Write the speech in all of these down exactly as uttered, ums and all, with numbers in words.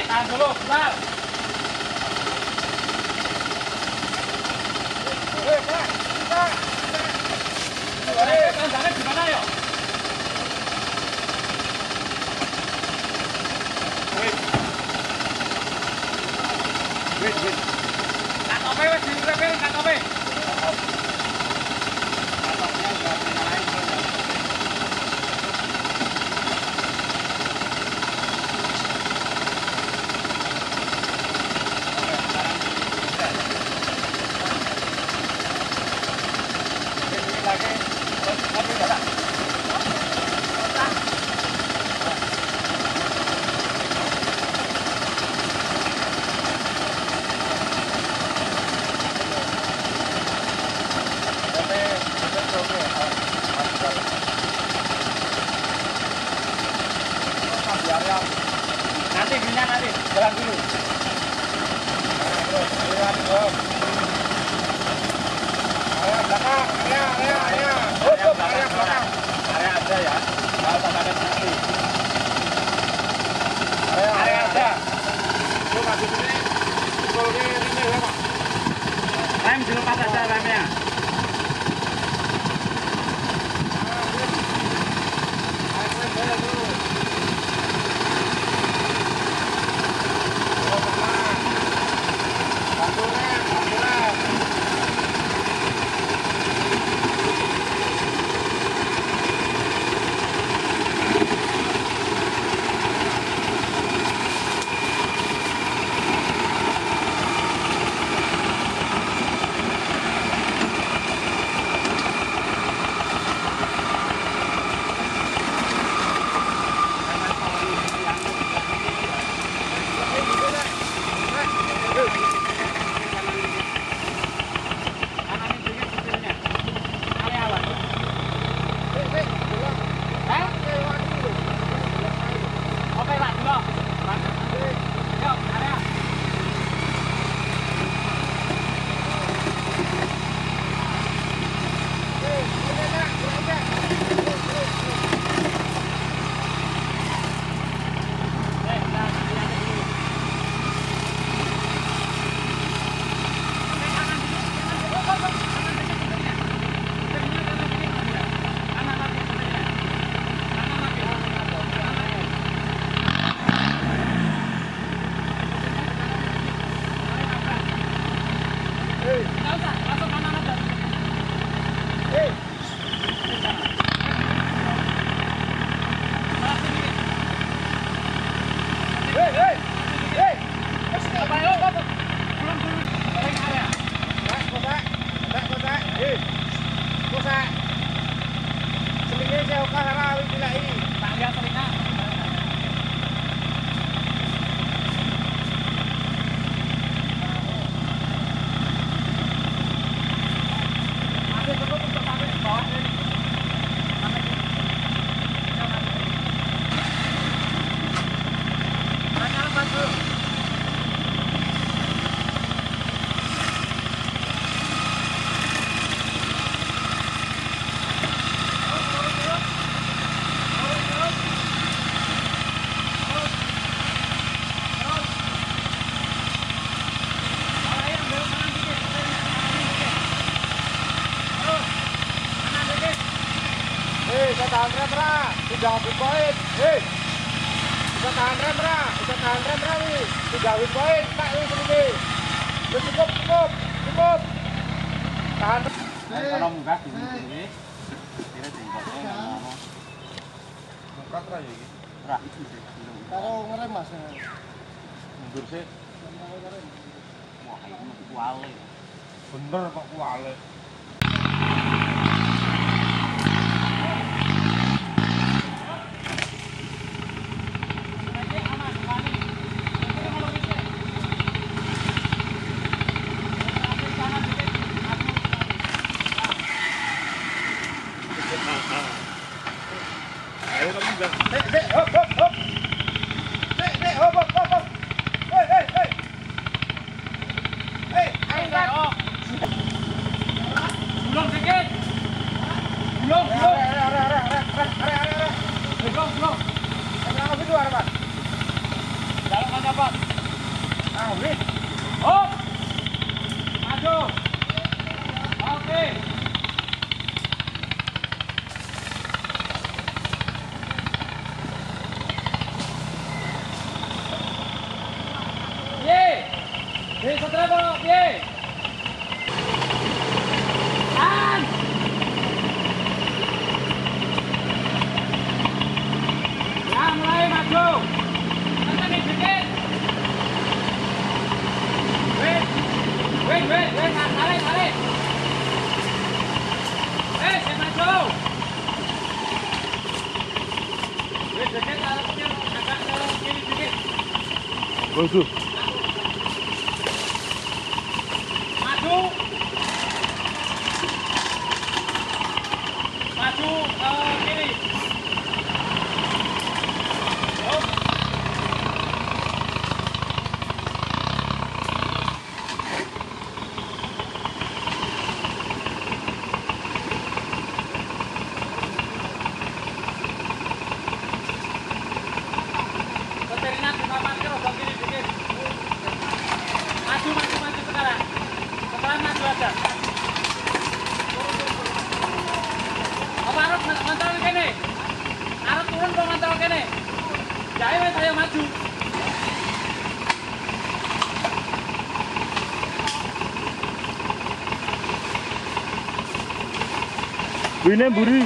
Tahan dulu, bentar. Eh, Pak. Pak. Tangannya di mana ya? Wait. Wait, wait. Kat ope wis direpel, kat ope. Katoknya udah nyalain terus. Nanti gini nanti jalan dulu. Terus jalan dulu. Area belakang, area, area, area. Area belakang, area aja ya. Nggak usah pakai taksi. Area, area aja. Lu maju sini. Pukul ini ini ya Pak. Rem dilepas aja remnya. Tahan rem ra, tiga wit poin. Hei, bisa tahan rem ra, bisa tahan rem ra wi, tiga wit poin. Tak wi sini. Udah cukup, cukup, cukup. Tahan. Kalau munggah di sini, kira jengkotnya ngomong. Mukat ra ya iki. Ra iki sih. Kalau ngerem Mas. Mundur sih. Wah, ini kuale. Bener Pak kuale. Ayo kamu enggak. Dek, dek, hop, hop, hop. Dek, dek, hop, hop, hop, hop. Hei, hei, hei. Hei, angkat. setelah kok, piye? An! Ya, mulai maju. Tekan dikit. Wait. Wait, wait, wait, tarik, tarik. Eh, saya maju. Wait, dikit, tariknya agak ke kiri dikit. Maju. Maju. Maju ke kiri. Oh. Setirnya dipaparkan ke kiri dikit. Maju, maju, maju sekarang. Sekarang maju aja. Apa harus ngontrol kene? Harus turun kok ngontrol kene. Jadi wes saya maju. Bune mburi.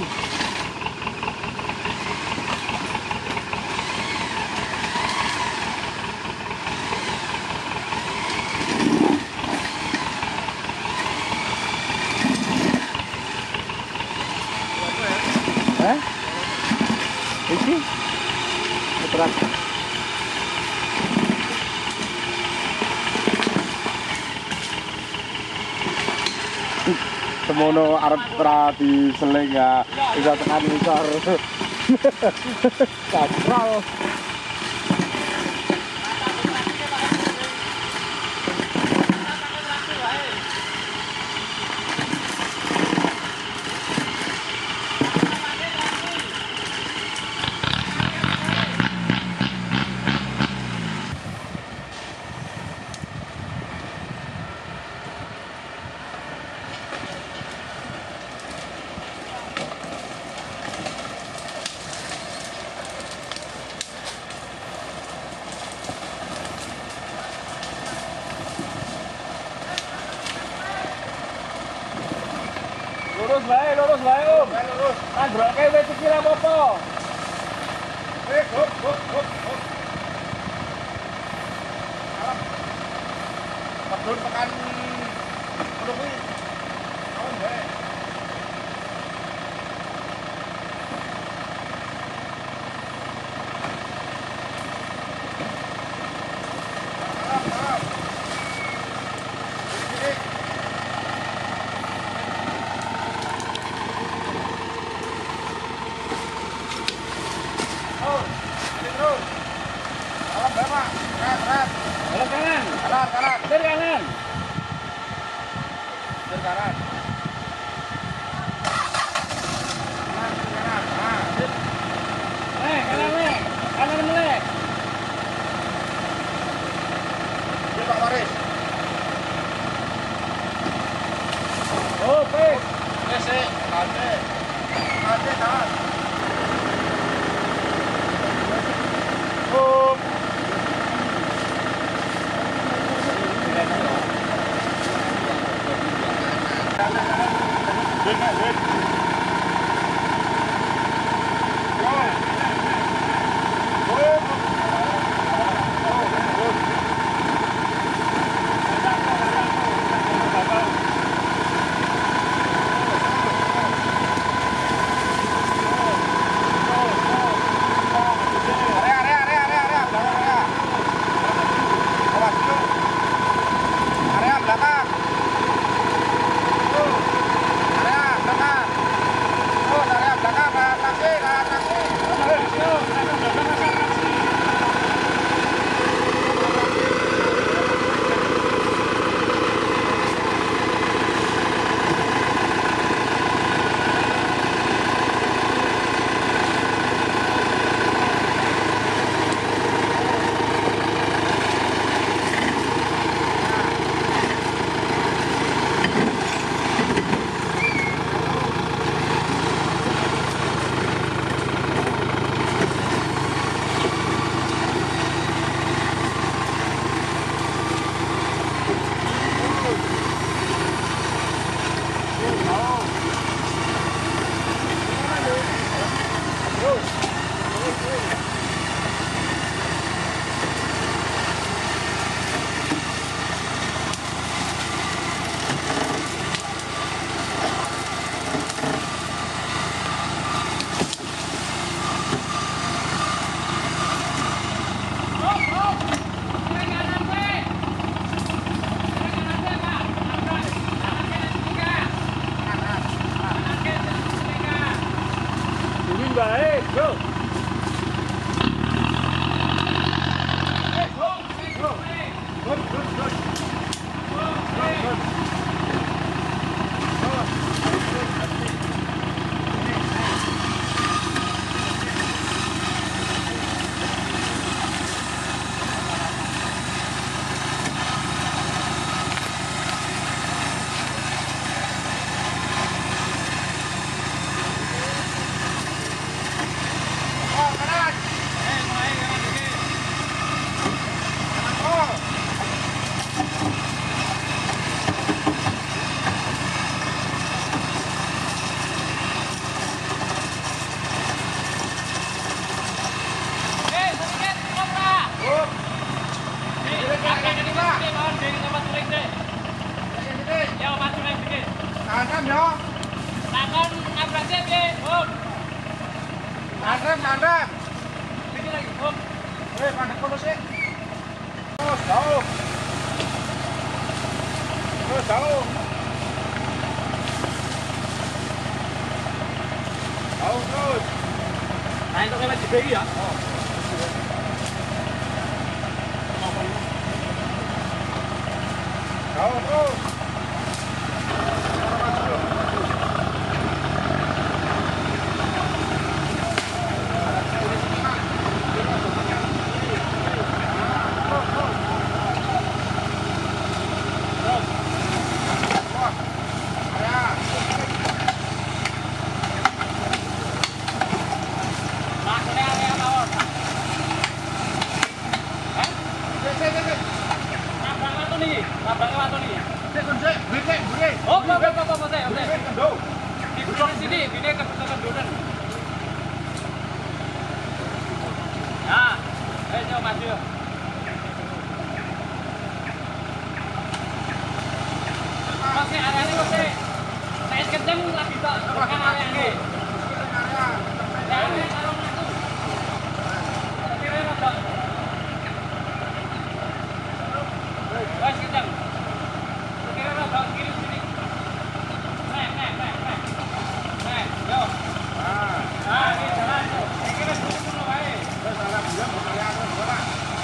Hah? Iki? Berat. Semono arep ra diseling ya. Bisa tekan ngisor. Kaprol. Lurus bae, lurus bae, Om. Lurus. Androke wis iki ra apa-apa. Eh, hop, hop, hop, hop. Alam. Padahal tekan ngono kuwi. Awan bae. Alam, alam. Ini. Belok kanan. Kanan, kanan. Setir kanan. Setir kanan. Kanan, kanan. Nah, sip. Eh, kanan nih. Kanan melek. Yuk, Pak Waris. Oh, pes. Pes, eh. Ate. Ate, tahan. Oh. Good, good. rem ya. Takon nabraknya piye, Om? Tahan rem, tahan rem. Iki lagi, Om. Hei, pandek kono sih. Terus, jauh. Terus, jauh. Jauh, terus. Nah, itu lewat J B I ya? Oh. Jauh, terus. Oh, apa apa apa apa saya, oke. Di di sini, ini ke kedudukan. Ya, ayo maju. Masih area ini masih. Saya kenceng lagi tak, bukan area ini. Area kalau maju. Kira apa? Wes kenceng. Kira apa? Kiri sini. Nek, nek, nek, nek. Nek, yo. Ah, ah, ini jalan tuh. Kira dulu wae. Terus, salah bilang, mau area terus, bola.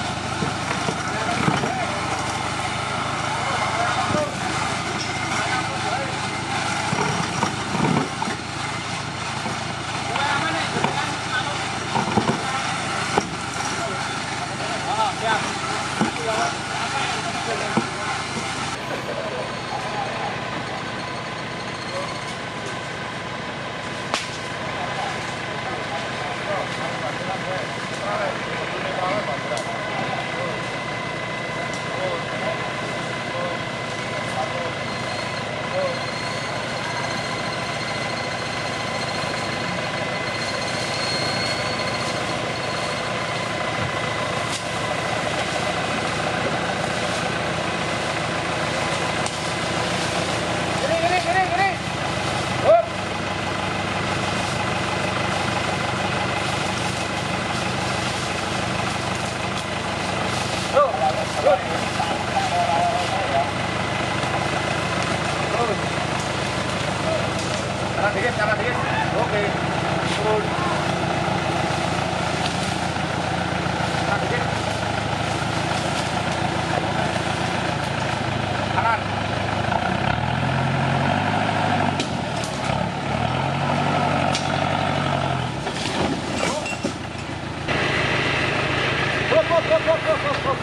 Kanan dikit, kanan dikit. Oke. Turun. Kanan dikit. Kanan. Hop, hop, hop, hop, hop, hop, hop.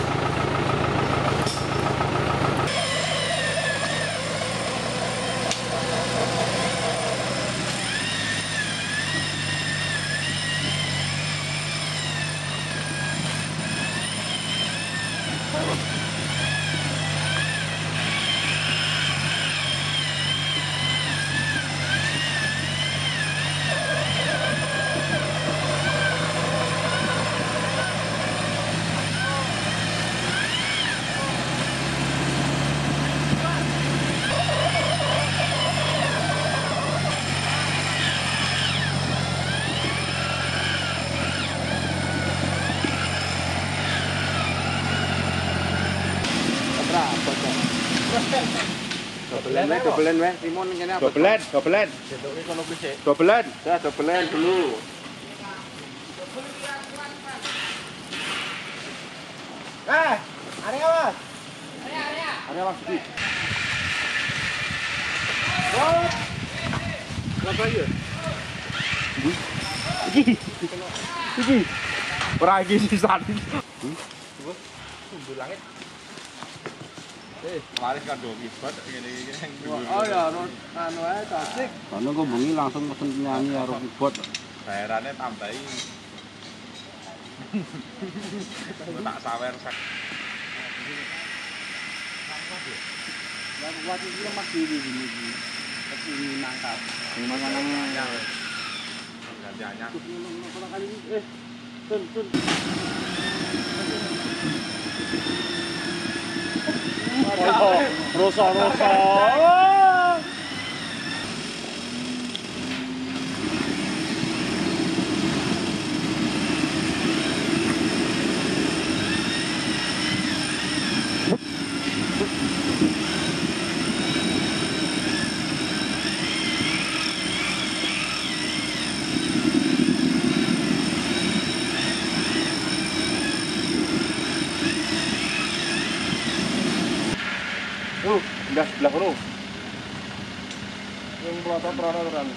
Dobelan wae, dobelan wae. Simon kene apa? Dobelan, dobelan. Jentuke kono kuwi sik. Dobelan. Ya, dobelan dulu. Eh, area Mas. Ada Mas Di. Hop. Berapa ya? Iki. Iki. Ora iki sisan. Sumber langit. Eh, Waris kan do kibat ngene iki. oh ya, anu ae tasik. Kono kok bengi langsung pesen nyanyi karo keyboard. Bayarane tambahi. Tak sawer sak. Lah kuat iki Mas Di iki. Tapi nangkap. Mangan-mangan. Gantiannya. Eh, tun tun. Rosa, rosa. Tuh, udah sebelah kono. Yang pelotot pelototan.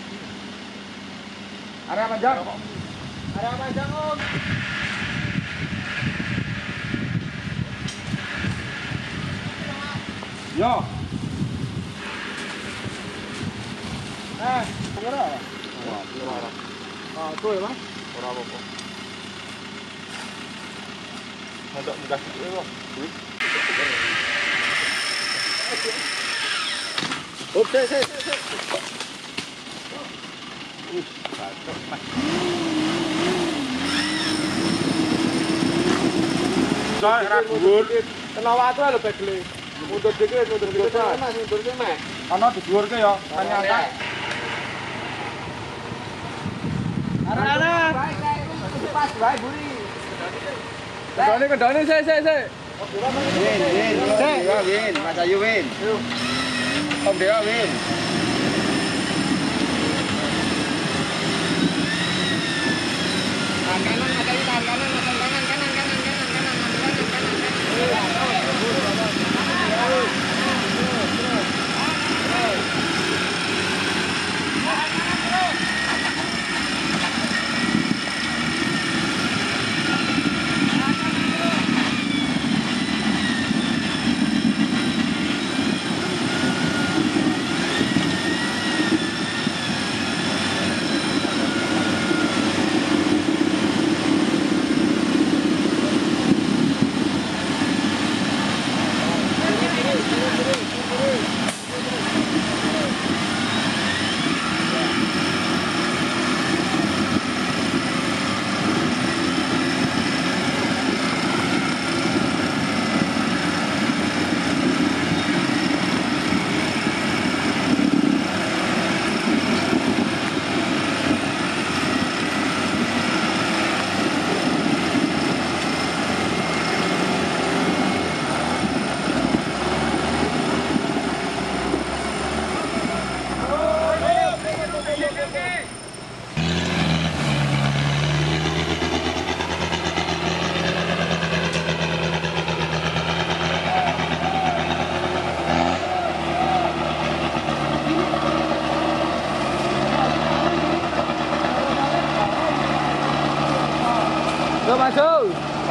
Area panjang. Area panjang, Om. Yo. Eh, ora. Ora, ora. Ah, tuh ya, Mas. Ora apa-apa. Untuk mudah itu loh. Hop, sik, sik, sik. Uh, batuk, Mas. Soal ra dhuwur, kena watu lho begele. Mundur dikit, mundur dikit. Mas, mundur dikit, Mas. Ana dhuwurke ya, kan ngangkat. Arana. Pas bae buri. Kendane kendane sik sik sik. Win, win, Dewa win, Mas Ayu win. Om Dewa win. Kanan kanan kanan kanan kanan kanan kanan kanan kanan kanan Go masuk.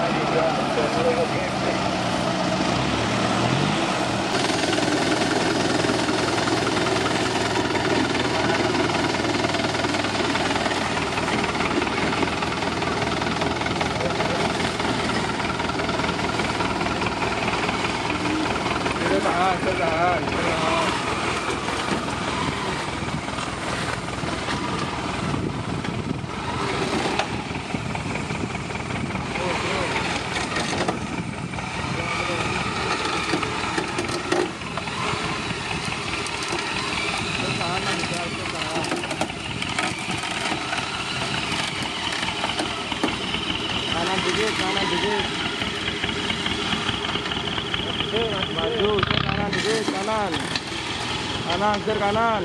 Tahan, tahan, tahan. Kanan dikit, kanan dikit. Oke, maju, ke kanan dikit, kanan. Kanan, ke kanan.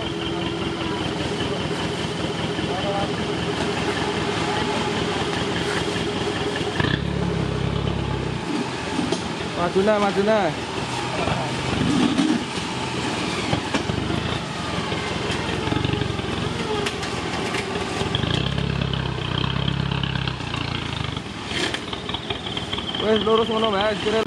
Maju nah, maju nah. Wes lurus ngono Mas, kira.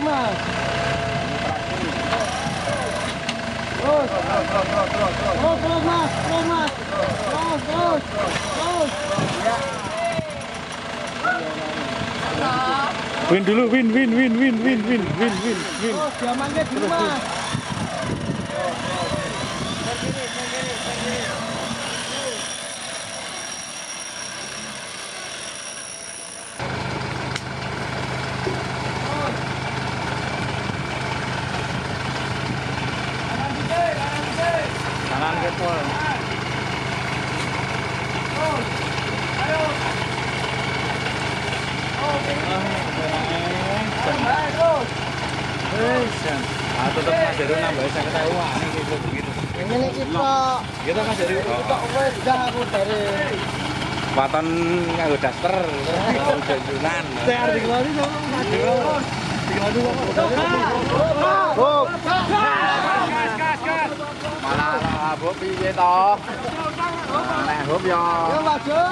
mas. Terus, terus, terus, terus, terus, mas, terus, mas, terus, terus, terus. Win dulu, win, win, win, win, win, win, win, win, win. Terus, diamannya dulu mas. Kanan ke pol. Ah, tetap Mas Heru nambah saya ketahuan gitu gitu. Ini kita, Kita Mas Heru. kita wes dah aku dari. Waton nganggo daster. Jajunan. Saya arti kali sama Mas Heru. Hop. Gas, gas, gas. Malah hop piye toh? Nek hop ya. Ya maju.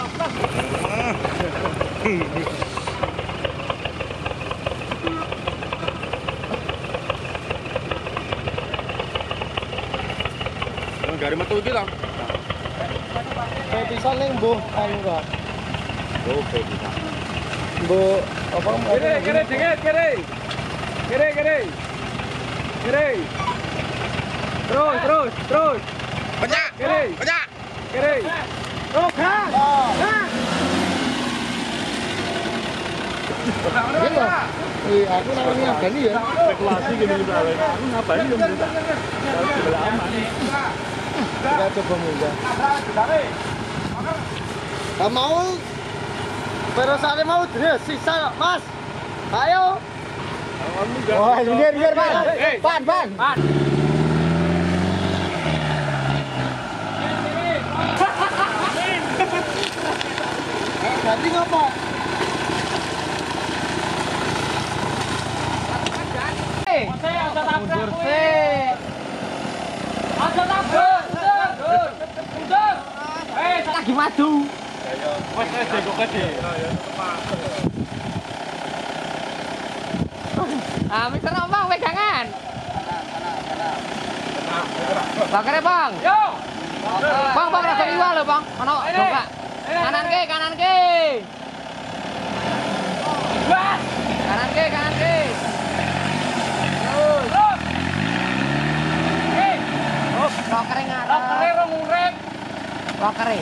Gari metu iki toh. Kayak bisa nih bu, anu kok. Oh, bisa. Bu, apa? Kiri, kiri, dikit, kiri. Kiri, kiri. Kiri. Terus, terus, terus. Banyak. Kiri. Banyak. Kiri. Terus, gas. Gas. Iya. Wih, aku namanya Gani ya. Spekulasi gini juga. Aku ngapain dong kita? Kalau sebelah aman. Kita coba munggah. Gak mau. Perasaan mau terus sisa, Mas. Ayo. Wah, minggir, minggir, Pan. Pan, Pan. Pan. Jadi ngapa? Mundur sih. Aja tabur. Mundur. Mundur. Eh, Lagi maju. Wes wes kok gede. Ah, Mister Bang, pegangan. Bakare, Bang. yo. Bang, Bang, rasa iwa lho, Bang. Ono dongkak. Kanan ke, kanan ke. Gas. Kanan ke, kanan ke. Terus. Oke. Oh, rokere ngarep. Rokere rong urip. Rokere.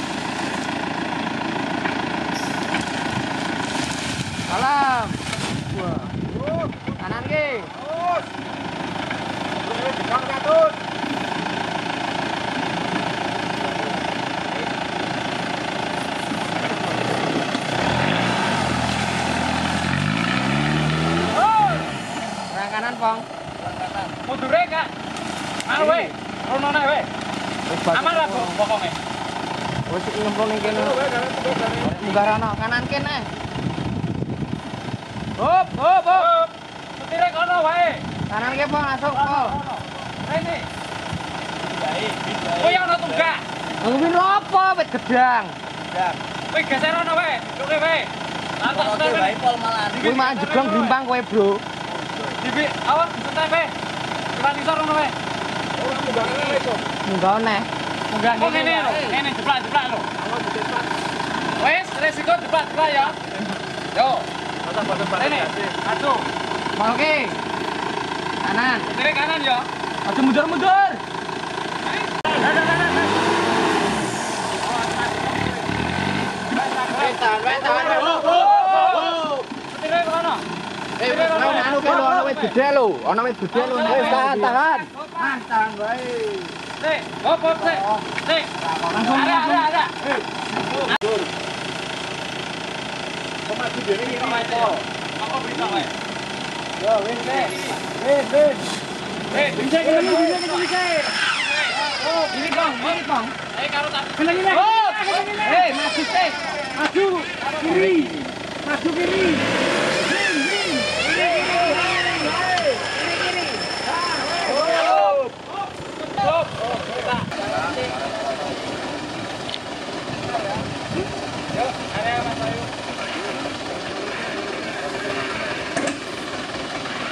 Salam. Wah. Kanan ke. Terus. Dekat katut. Serang kanan, Bang. Mundure Kak. Anu we. Rono nek we. Aman lah pokoke. Wis nyemplung ning kene. Munggah rono kanan kene. Hop, hop, hop. Setire kono wae. Kanan ke, Bang, langsung pol. Rene. Kowe ana tunggak. Ngomongin apa wit gedang. Kowe geser ana wae. Duke wae. Lantas wae pol malah. Kuwi mah jeglong grimpang kowe, Bro. Dibi, awas santai wae. Ora isor ana wae. Munggah neh. Munggah ngene lho. Ngene jeblak-jeblak lho. Wes, resiko jeblak-jeblak ya. Yo. Rene. Aduh. Oke. Kanan. Setire kanan ya. Aja mundur-mundur. Wetan, wetan. Setire kono. Eh, anu ke lho, ana wit gede lho. Ana wit gede lho. Wis tahan, tahan. Tahan wae. Sik, hop hop sik. Sik. Langsung ada ada ada. Kok maju dene iki Apa apa berita wae. Yo, wis, wis. Wis, wis. Eh, bisa kita bisa kita bisa. Oh, ini Bang, ini Bang. Eh, karo tak. Kena ini. Oh, Hei, maju sih. maju. Kiri. Maju kiri. Ring, ring. Kiri, kiri. Hop. Hop. Yuk, area Mas Ayu.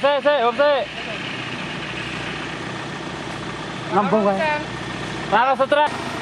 se, se, om se. Ngambung kan? Nara setra.